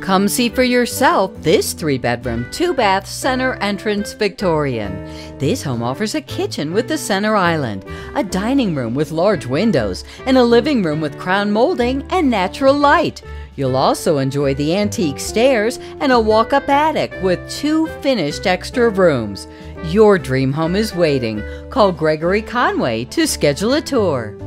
Come see for yourself this 3-bedroom, 2-bath center entrance Victorian. This home offers a kitchen with the center island, a dining room with large windows, and a living room with crown molding and natural light. You'll also enjoy the antique stairs and a walk-up attic with 2 finished extra rooms. Your dream home is waiting. Call Gregory Conway to schedule a tour.